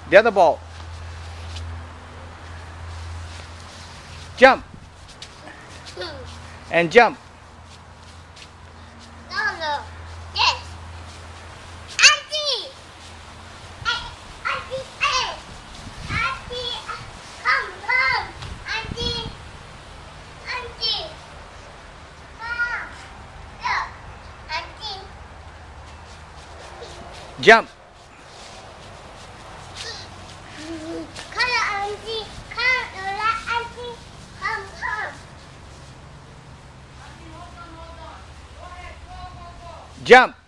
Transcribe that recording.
The other ball. Jump. And jump. No, no. Yes. Auntie. Auntie, hey. Auntie, come. Auntie. Auntie. Come. Look. Auntie. Jump. Come, Auntie. Come, Lola. Auntie. Come. Jump.